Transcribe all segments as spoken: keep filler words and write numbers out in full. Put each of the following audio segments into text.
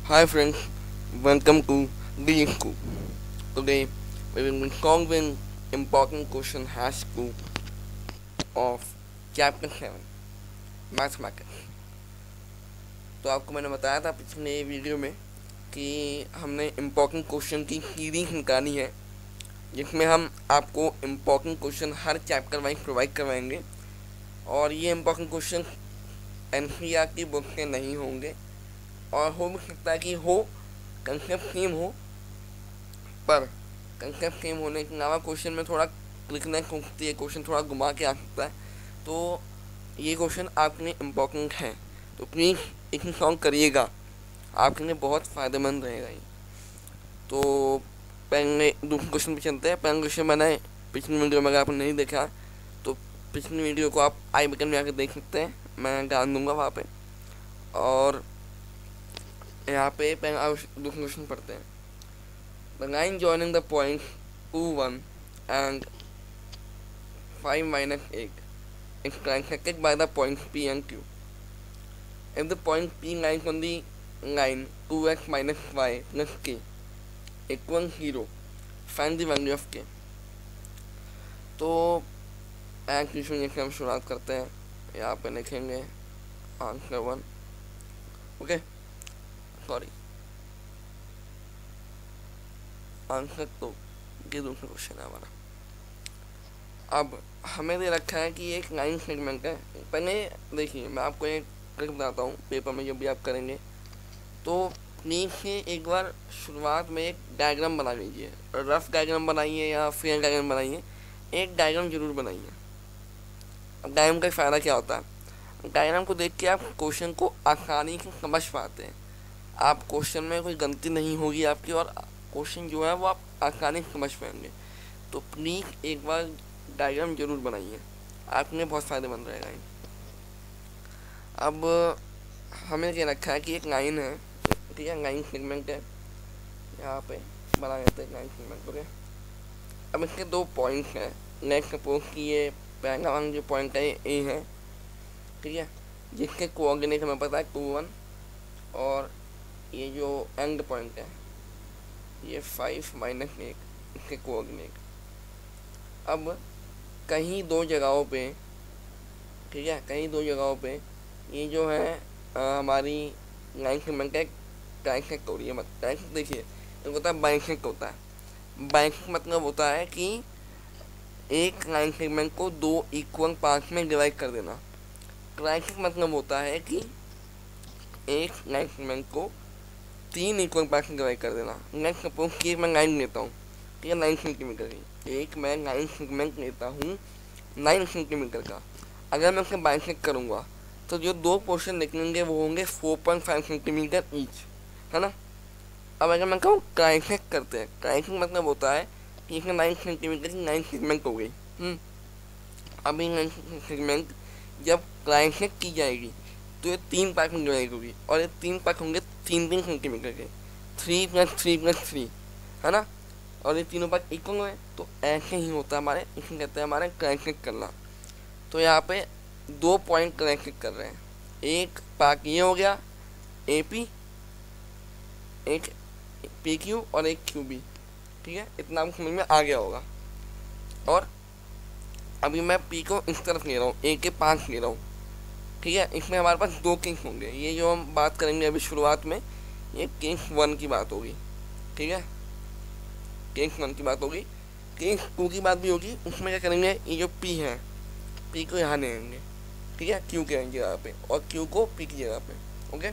Hi friends, welcome to Digi School. Today we will be solving important question hash two of chapter seven Mathematics. तो आपको मैंने बताया था पिछले video में कि हमने इम्पोर्टेंट क्वेश्चन की सीरीज निकाली है जिसमें हम आपको इम्पोर्टेंट क्वेश्चन हर चैप्टर वाइज प्रोवाइड करवाएंगे और ये important question N C E R T book से नहीं होंगे और हो भी सकता है कि हो कंसेप्ट सेम हो पर कंसेप्ट सेम होने के अलावा क्वेश्चन में थोड़ा क्लिकनेस हो सकती है, क्वेश्चन थोड़ा घुमा के आ सकता है। तो ये क्वेश्चन आपके लिए इम्पोर्टेंट है, तो प्लीज़ इसे सॉल्व करिएगा, आपके लिए बहुत फ़ायदेमंद रहेगा ये। तो पहले दूसरे क्वेश्चन पे चलते हैं। पहला क्वेश्चन मैंने पिछली वीडियो में अगर आपने नहीं देखा तो पिछली वीडियो को आप आई बटन में आकर देख सकते हैं, मैं डाल दूँगा वहाँ पे। और यहाँ पे पहला दूसरा क्वेश्चन पढ़ते हैं। The line joining the points two one and five minus eight is transected by the points P and Q. If the point P lies on the line two x minus y plus k equals zero, find the value of k. तो एक question से हम शुरुआत करते हैं। यहाँ पे लिखेंगे answer one, okay sorry answer तो ये दूसरा क्वेश्चन है हमारा। अब हमें दे रखा है कि एक लाइन सेगमेंट है। पहले देखिए मैं आपको एक ट्रिक बताता हूँ, पेपर में जब भी आप करेंगे तो प्लीज से एक बार शुरुआत में एक डायग्राम बना लीजिए, रफ डायग्राम बनाइए या फेयर डायग्राम बनाइए, एक डायग्राम जरूर बनाइए। अब डायग्राम का फ़ायदा क्या होता है, डायग्राम को देख के आप क्वेश्चन को आसानी से समझ पाते हैं। आप क्वेश्चन में कोई गलती नहीं होगी आपकी और क्वेश्चन जो है वो आप आसानी से समझ पाएंगे। तो प्लीज़ एक बार डायग्राम जरूर बनाइए, आपके लिए बहुत फ़ायदेमंद रहेगा ये। अब हमें क्या रखा है कि एक लाइन है, ठीक है, लाइन सेगमेंट है, यहाँ पे बना लेते हैं लाइन सेगमेंट, ओके। अब इसके दो पॉइंट्स हैं। लेट्स सपोज कि ये पहला वाला जो पॉइंट है ए है, ठीक है, जिसके कोऑर्डिनेट हमें पता है टू वन, और ये जो एंड पॉइंट है ये फाइव माइनस एक, इसके कोऑर्डिनेट। अब कहीं दो जगहों पे, ठीक है, कहीं दो जगहों पे ये जो है आ, हमारी लाइन सेगमेंट एक ट्राइसेक्ट हो रही है। मतलब ट्राइसेक्ट देखिए एक होता है बाइसेक्ट होता है। बाइसेक्ट मतलब होता है कि एक लाइन सेगमेंट को दो इक्वल पार्ट्स में डिवाइड कर देना। ट्राइसेक्ट मतलब होता है कि एक लाइन सेगमेंट को तीन इक्वल पार्ट में डिवाइड कर देना। नेक्स्ट सपोज कि एक मैं लाइन लेता हूँ, ठीक है, नाइन सेंटीमीटर की, एक मैं लाइन सेगमेंट लेता हूँ नाइन सेंटीमीटर का। अगर मैं उससे बाइसेक्ट करूँगा तो जो दो पोर्शन निकलेंगे वो होंगे four point five centimetre each, है ना। अब अगर मैं कहूँ ट्राइसेक्ट करते हैं, ट्राइसेक्ट मतलब होता है कि इसमें नाइन सेंटीमीटर की नाइन सेगमेंट हो गई। अब ये नाइन सेगमेंट जब ट्राइसेक्ट की जाएगी तो ये तीन पार्ट में डिवाइड होगी और ये तीन पार्ट होंगे तीन तीन सेंटीमीटर के, three plus three plus three, है ना। और ये तीनों पार्ट इक्वल हुए, तो ऐसे ही होता है हमारे, इसे कहते हैं हमारे ट्राइसेक्ट करना। तो यहाँ पे दो पॉइंट ट्राइसेक्ट कर रहे हैं, एक पार्ट ये हो गया ए पी, एक पी क्यू और एक क्यू बी, ठीक है, इतना आपको समझ में आ गया होगा। और अभी मैं पी को इस तरफ ले रहा हूँ, ए के पास ले रहा हूँ, ठीक है। इसमें हमारे पास दो केस होंगे। ये जो हम बात करेंगे अभी शुरुआत में, ये केस वन की बात होगी, ठीक है, केस वन की बात होगी। केस टू की बात भी होगी, उसमें क्या करेंगे, ये जो पी है, पी को यहाँ ले आएंगे, ठीक है, क्यू के जगह पे, और क्यू को पी की जगह पे, ओके।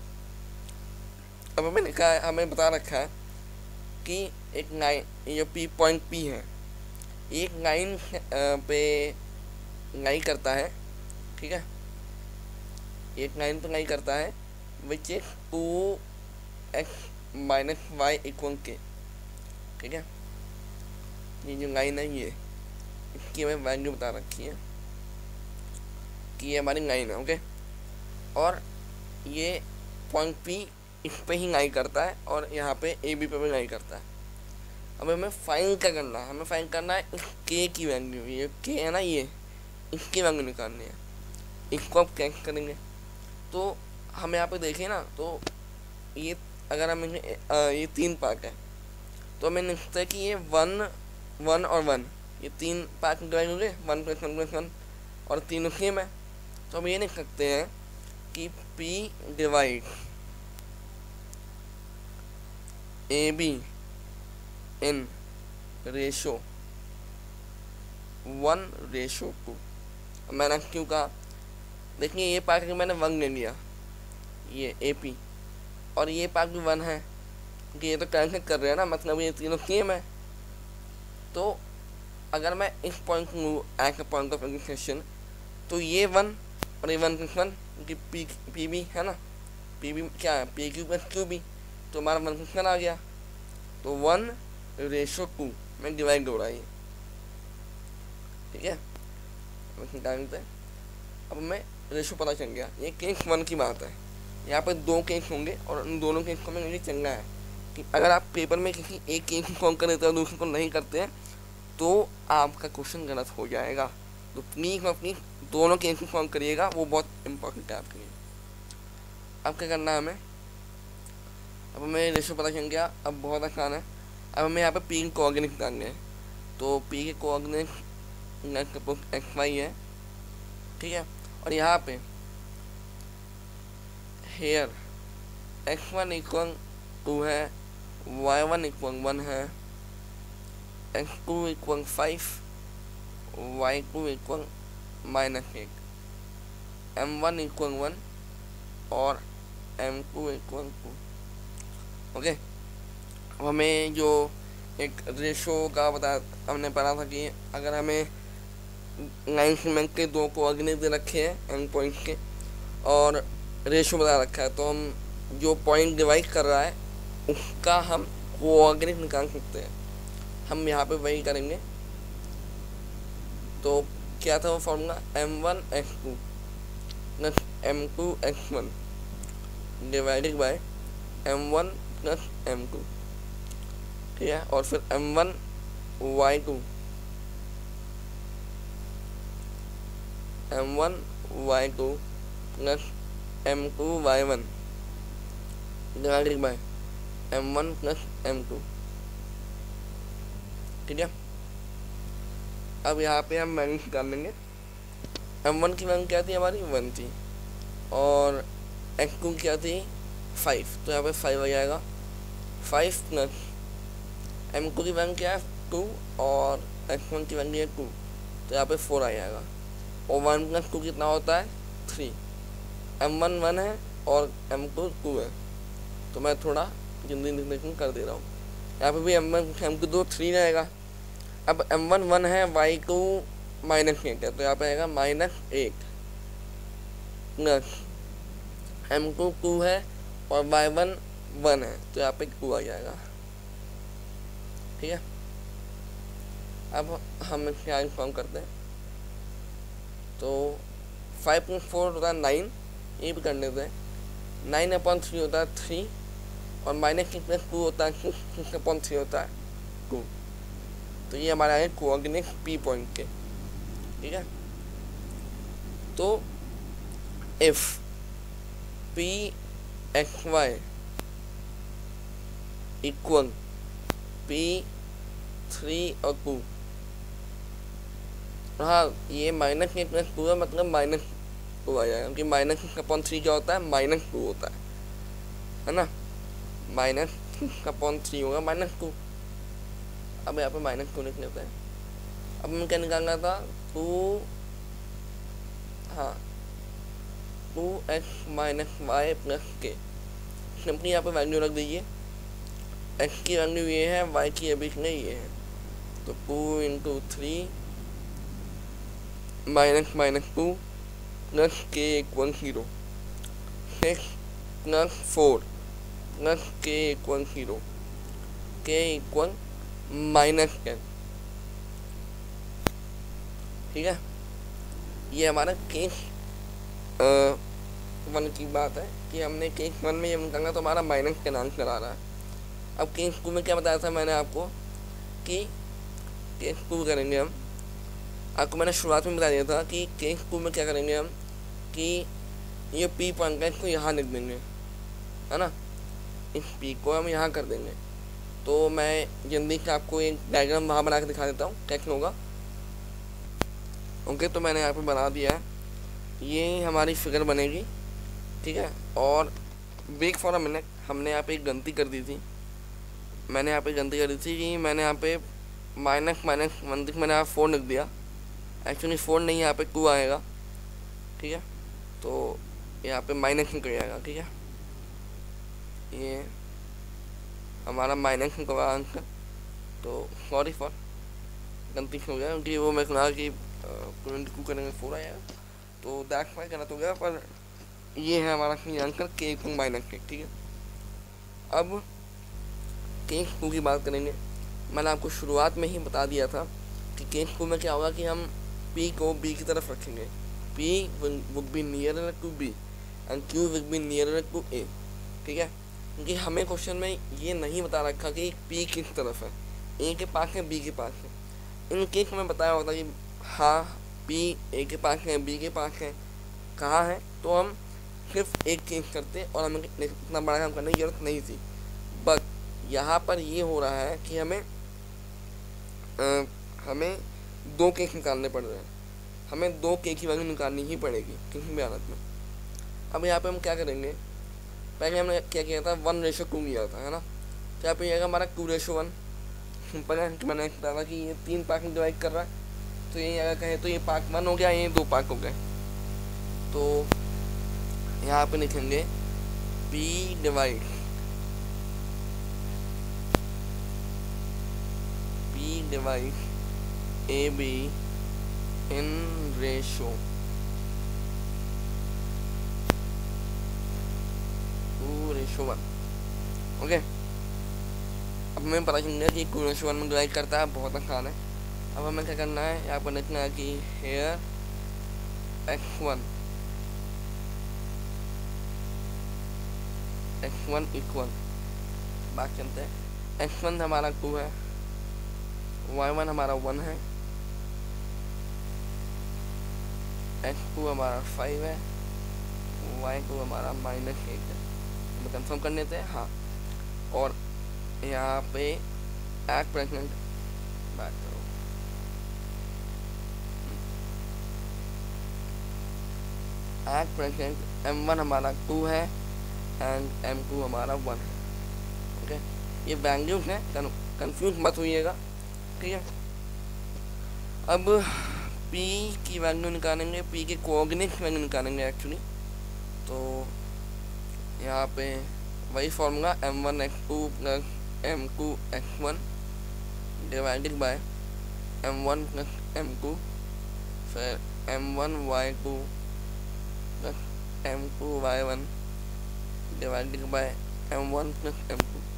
अब हमें लिखा है, हमें बता रखा है कि एक लाइन, ये जो पी पॉइंट पी है, एक लाइन पे लाई करता है, ठीक है, एक लाइन पे लाई करता है which is two X minus Y equal K, ठीक है। ये जो लाइन है ये, इसकी हमें वैल्यू बता रखी है कि ये हमारी लाइन है, ओके। और ये पॉइंट पी इस पे ही लाई करता है और यहाँ पे ए बी पे भी लाई करता है। अब हमें फाइंड क्या करना है, हमें फाइंड करना है इस के की वैल्यू, ये के है ना, ये इसकी वैल्यू निकालनी है। इसको आप कैंसिल करेंगे तो हम यहाँ पे देखें ना, तो ये अगर हम इन्हें अ, ये तीन पार्ट है तो हमें लिखते हैं कि ये वन वन और वन, ये तीन पार्ट में डिवाइड हो गए, one plus one plus one, और तीनों सेम है। तो हम ये लिख सकते हैं कि P divide A B in ratio one ratio two. मैंने क्यों कहा, देखिए ये पार्ट के मैंने वन ले लिया, ये ए पी, और ये पार्ट भी वन है क्योंकि ये तो कैंसिल कर रहे हैं ना, मतलब ये तीनों सेम है। तो अगर मैं इस पॉइंट को लूँ as a point of integration, तो ये वन और ये वन प्लस वन, क्योंकि पी पी बी है ना, पी बी क्या है, P Q plus Q B, तो हमारा वन प्लस वन आ गया। तो वन रेशो टू में डिवाइड हो रहा है ये, ठीक है। डालते हैं, अब हमें रेशो पता चल गया। ये केस वन की बात है, यहाँ पर दो केस होंगे और उन दोनों केस को हमें चलना है कि अगर आप पेपर में किसी एक केस को सॉल्व कर देते हैं और दूसरे को नहीं करते हैं तो आपका क्वेश्चन गलत हो जाएगा। तो प्लीज और प्लीज दोनों केस को सॉल्व करिएगा, वो बहुत इंपॉर्टेंट है आपके लिए। अब क्या करना है हमें, अब हमें रेशो पता चल गया, अब बहुत आसान है। अब हमें यहाँ पे पी के कोऑर्डिनेट निकालने हैं, तो पी के कोऑर्डिनेट एक्स वाई है, ठीक है। और यहाँ पे here X one equal to है, वाई वन इक्वल वन है, X two equal five, Y two equal minus eight, M one equal one और M two equal two. Okay, अब हमें जो एक रेशो का बता हमने पढ़ा था कि अगर हमें लाइन सेगमेंट के दो कोऑर्डिनेट दे रखे हैं एंड पॉइंट के और रेशो बता रखा है, तो हम जो पॉइंट डिवाइड कर रहा है उसका हम कोऑर्डिनेट निकाल सकते हैं। हम यहाँ पे वही करेंगे। तो क्या था वो formula, M one X two plus M two X one divided by M one plus M two, ठीक है। और फिर M one Y two M one Y two plus M two Y one divided by M one plus M two, ठीक है। अब यहाँ पे हम वैल्यू निकाल लेंगे। एम वन की वैल्यू क्या थी हमारी, वन थी, और एक्स टू क्या थी, फाइव, तो यहाँ पे फाइव आ जाएगा। फाइव प्लस एम टू की वैल्यू क्या है, टू, और एक्स वन की वैल्यू है टू, तो यहाँ पे फोर आ जाएगा। और वन प्लस टू कितना होता है, थ्री। एम वन वन है और एम टू टू है, तो मैं थोड़ा जल्दी लिखने कर दे रहा हूँ। यहाँ पे भी एम वन एम टू दो थ्री रहेगा। अब एम वन वन है, वाई टू माइनस एट है, तो यहाँ पे आएगा minus eight plus M two two है और वाई वन वन है, तो यहाँ पे टू आ जाएगा, ठीक है। अब हम क्या इन्फॉर्म करते हैं, तो फाइव प्लस फोर होता है नाइन, ये भी कर लेते हैं। नाइन अपॉन थ्री होता है थ्री, और माइनस सिक्स प्लस टू होता है सिक्स, सिक्स अपॉन थ्री होता है टू। तो ये हमारा है कोऑर्डिनेट पी पॉइंट के, ठीक है। तो if P X Y equal P three और टू, हाँ ये माइनस एक प्लस टू है, मतलब माइनस टू आ जाएगा, क्योंकि माइनस सिक्स अपॉन थ्री क्या होता है, माइनस टू होता है, है ना। माइनस सिक्स अपॉन थ्री होगा माइनस टू। अब यहाँ पे माइनस टू लिख लेते हैं। अब हमें क्या निकालना था, टू, हाँ two X minus Y plus K. Simply यहाँ पे वैल्यू रख दीजिए। एक्स की वैल्यू ये है, वाई की अभी नहीं ये है, तो two into three minus minus two plus K equal zero, six plus four plus K equal zero, K equal minus ten, ठीक है। ये हमारा केस वन की बात है कि हमने केस वन में ये निकालना, तो हमारा माइनस टेन आंसर आ रहा है। अब केस टू में क्या बताया था मैंने आपको कि केस टू करेंगे हम, आपको मैंने शुरुआत में बता दिया था कि केस टू में क्या करेंगे हम कि ये पी पॉइंट है, इसको यहाँ लिख देंगे, है ना। इस पी को हम यहाँ कर देंगे। तो मैं जल्दी से आपको एक डायग्राम वहाँ बना के दिखा देता हूँ कैसे होगा। ओके, तो मैंने यहाँ पे बना दिया है, ये हमारी फिगर बनेगी, ठीक है। और वेट फॉर अ मिनट, हमने यहाँ पे एक गलती कर दी थी। मैंने यहाँ पे गलती कर दी थी कि मैंने यहाँ पे माइनस माइनस वन तक मैंने यहाँ फोर लिख दिया। एक्चुअली फोर नहीं, यहाँ पे टू आएगा, ठीक है। तो यहाँ पे माइनस निकल जाएगा, ठीक है। ये हमारा माइनस निकला आंसर। तो सॉरी फॉर गलती हो गया, क्योंकि वो मैं सुना कि ट्वेंटी टू करेंगे फोर आएगा, तो दैट्स वाई गलत हो गया। पर ये है हमारा आंसर के टू माइनस के, ठीक है। अब केस टू की बात करेंगे। मैंने आपको शुरुआत में ही बता दिया था कि केस टू में क्या होगा कि हम पी को बी की तरफ रखेंगे। P would be nearer to B and Q would be nearer to A, ठीक है। क्योंकि हमें क्वेश्चन में ये नहीं बता रखा कि पी किस तरफ है, ए के पास है बी के पास है। इन केस में बताया होता कि हाँ पी ए के पास है बी के पास है, कहाँ है, तो हम सिर्फ एक केस करते और हमें इतना बड़ा काम करने की जरूरत नहीं थी। बट यहाँ पर ये हो रहा है कि हमें आ, हमें दो केस निकालने पड़ रहे हैं। हमें दो केस की वैल्यू निकालनी ही पड़ेगी किसी भी हालत में। अब यहाँ पे हम क्या करेंगे, पहले हमने क्या किया था, वन रेशो टू किया था, है ना। तो यहाँ पे आएगा हमारा टू रेशो वन। सिंपल है कि मैंने बताया कि ये तीन पार्ट में डिवाइड कर रहा है, तो ये अगर कहें तो ये पार्ट वन हो गया, ये दो पार्ट हो गए। तो यहाँ पे लिखेंगे P divide P divide A B in ratio two ratio one. Okay, अब हमें पता चल गया कि टू रेशो वन में डिवाइड करता है, बहुत आसान है। अब हमें क्या करना है, यहाँ पर लिखना है कि here X one X one equal, बात चलते हैं, एक्स वन हमारा टू है, वाई वन हमारा वन है, एक्स टू हमारा फाइव है, वाई टू हमारा माइनस एक है। तो कंफर्म कर लेते हैं, हाँ। और यहाँ पे एक्ट प्रेगनेंट बात करो, एक्ट प्रेगनेंट एम वन हमारा टू है एंड एम टू हमारा वन है। ओके, ये वैल्यूज है, कंफ्यूज मत होइएगा, ठीक है। अब P की वैल्यू निकालेंगे, P के कोऑर्डिनेट वैल्यू निकालेंगे एक्चुअली। तो यहाँ पे वही formula M one X two plus M two X one divided by M one plus M two, फिर M one Y two plus M two Y one divided by M one plus M two.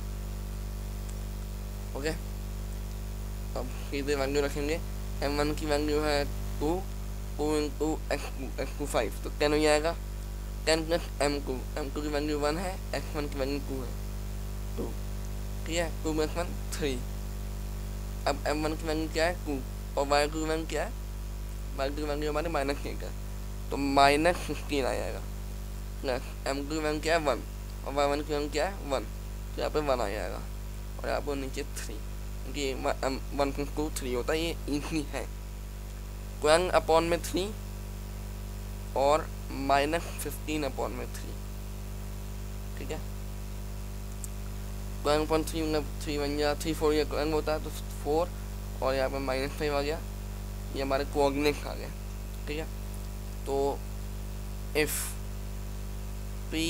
Okay, अब सीधे value रखेंगे। M one की value है two, two into X two X two five, तो ten हो जाएगा। Ten plus M two, M two की value one है, एक्स वन की वैल्यू टू है, टू, ठीक है। Two plus one three. अब एम वन की वैल्यू क्या है, टू, और वाई टू की वैल्यू क्या है, वाई टू की वैल्यू हमारी माइनस एक है, तो माइनस फिफ्टीन आ जाएगा। प्लस एम टू की वैल्यू क्या है, वन, और वाई वन की वैल्यू क्या है, वन, तो यहाँ पे वन आ जाएगा। और यहाँ पर नीचे थ्री, क्योंकि वन प्लस टू थ्री होता है, ये इजी है। वन अपॉन में थ्री और माइनस फिफ्टीन अपॉन में थ्री, ठीक है। वन अपॉन थ्री मतलब थ्री वन या थ्री फोर या वन होता है, तो फोर, और यहाँ पे माइनस फाइव आ गया, ये हमारे कोऑर्डिनेट आ गए, ठीक है। तो if P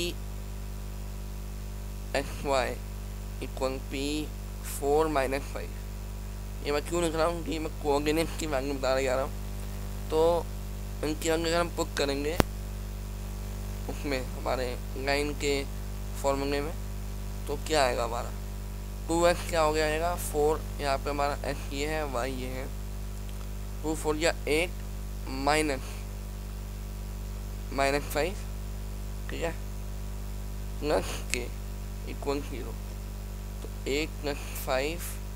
X Y equal P four minus five, ये मैं क्यों लिख रहा हूँ कि मैं कोऑर्डिनेट की वैल्यू बता रहा जा रहा हूँ। तो इनकी वैल्यू अगर हम पुट करेंगे उसमें हमारे लाइन के फॉर्मूले में, तो क्या आएगा हमारा, टू एक्स क्या हो गया आएगा, फोर, यहाँ पे हमारा एक्स ये है, वाई ये है, टू फोर या एट माइनस माइनस फाइव, ठीक है, प्लस के इक्वल जीरो। तो eight plus five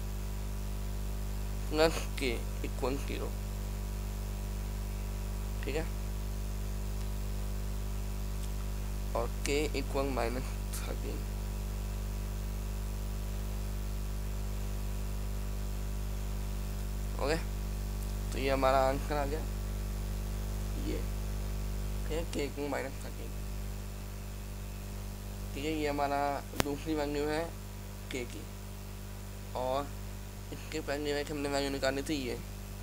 plus K equal zero, ठीक है, और के इक्वल माइनस थर्टीन। ओके, तो ये हमारा आंसर आ गया, ये ठीक है, के क्यू माइनस थर्टीन। ठीक है, ये हमारा दूसरी वैल्यू है के की, और इसके पहले में हमने वैल्यू निकालनी थी ये।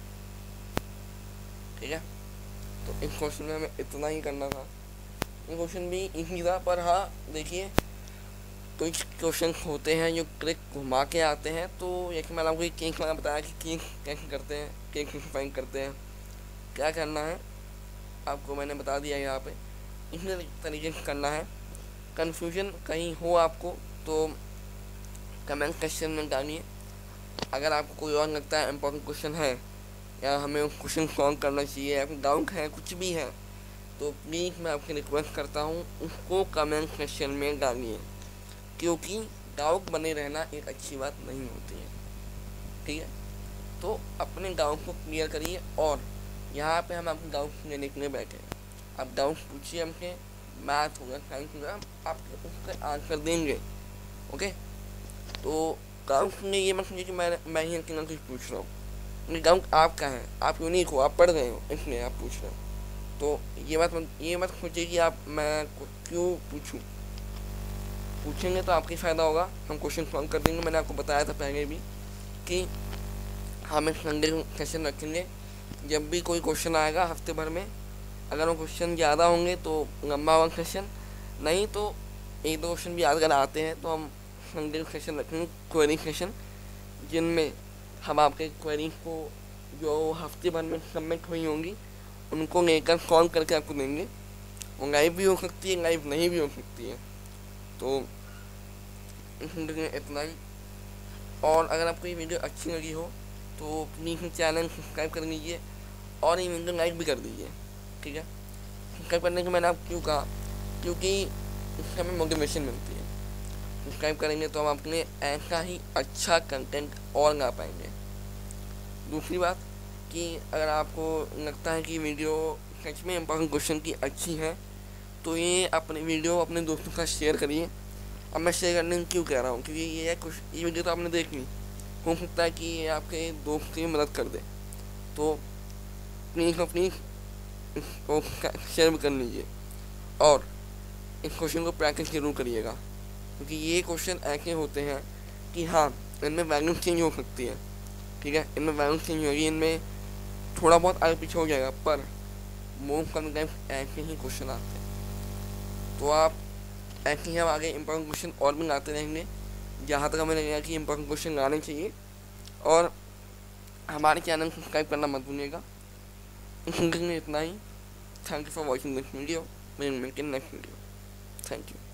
ठीक है, तो इस क्वेश्चन में हमें इतना ही करना था। ये क्वेश्चन भी इजी था, पर हाँ देखिए कुछ क्वेश्चन होते हैं जो ट्रिक घुमा के आते हैं। तो एक मैंने आपको केक मैंने बताया कि केक कैसे करते हैं, केक कैसे फाइंड करते हैं, क्या करना है आपको मैंने बता दिया यहाँ पे। इसी तरीके से करना है। कन्फ्यूजन कहीं हो आपको तो कमेंट सेक्शन में डालिए। अगर आपको कोई और लगता है इम्पोर्टेंट क्वेश्चन है या हमें उस क्वेश्चन सॉल्व करना चाहिए या फिर डाउट है, कुछ भी है, तो प्लीज़ मैं आपसे रिक्वेस्ट करता हूँ उसको कमेंट सेक्शन में डालिए, क्योंकि डाउट बने रहना एक अच्छी बात नहीं होती है। ठीक है, तो अपने डाउट को क्लियर करिए। और यहाँ पे हम आपको डाउट लेने के लिए बैठे हैं, आप डाउट पूछिए हमसे, मैथ होगा साइंस होगा, आप उसका आंसर देंगे। ओके, तो डाउट ने ये मत समझिए कि मैं मैं ही अकेला कुछ पूछ रहा हूँ। डाउट आपका है, आप यूनिक हो, आप पढ़ रहे हो, इसलिए आप पूछ रहे हो। तो ये बात ये मत सोचिए कि आप मैं क्यों पूछूं। पूछेंगे तो आपकी फ़ायदा होगा, हम क्वेश्चन सॉल्व कर देंगे। मैंने आपको बताया था पहले भी कि हम एक संडे सेशन रखेंगे। जब भी कोई क्वेश्चन आएगा हफ्ते भर में, अगर वो क्वेश्चन ज़्यादा होंगे तो लंबा होगा सेशन, नहीं तो एक दो क्वेश्चन भी अगर आते हैं तो हम संडे सेशन रखेंगे, क्वेरी सेशन, जिनमें हम आपके क्वेरी को जो हफ्ते भर में सबमिट हुई होंगी उनको लेकर सॉल्व करके आपको देंगे। वो लाइव भी हो सकती है, लाइव नहीं भी हो सकती है। तो इस वीडियो में इतना ही। और अगर आपको ये वीडियो अच्छी लगी हो तो प्लीज़ चैनल सब्सक्राइब कर लीजिए और ये वीडियो लाइक भी कर दीजिए। ठीक है, सब्सक्राइब करने के मैंने आपको क्यों कहा, क्योंकि इससे हमें मोटिवेशन मिलती है। सब्सक्राइब करेंगे तो हम अपने लिए ऐसा ही अच्छा कंटेंट और ला पाएंगे। दूसरी बात कि अगर आपको लगता है कि वीडियो सच में इम्पोर्टेंट क्वेश्चन की अच्छी है तो ये अपनी वीडियो अपने दोस्तों के साथ शेयर करिए। अब मैं शेयर करने को क्यों कह रहा हूँ, क्योंकि ये कुछ ये वीडियो तो आपने देख ली, हो सकता है कि ये आपके दोस्त की मदद कर दे। तो प्लीज़ प्लीज़ इसको शेयर भी कर लीजिए और इस क्वेश्चन को प्रैक्टिस जरूर करिएगा, क्योंकि ये क्वेश्चन ऐसे होते हैं कि हाँ इनमें वैल्यू चेंज हो सकती है। ठीक है, इनमें वैल्यू चेंज होगी, इनमें थोड़ा बहुत आगे पीछे हो जाएगा, पर मोस्ट ऑफ द टाइम ऐसे ही क्वेश्चन आते हैं। तो आप ऐसे ही हम आगे इम्पोर्टेंट क्वेश्चन और भी लाते रहेंगे, जहाँ तक हमें लगेगा कि इम्पोर्टेंट क्वेश्चन लाने चाहिए। और हमारे चैनल को सब्सक्राइब करना मत भूलिएगा। इस वीडियो में इतना ही। Thank you for watching this video. मिलेंगे नेक्स्ट वीडियो। Thank you.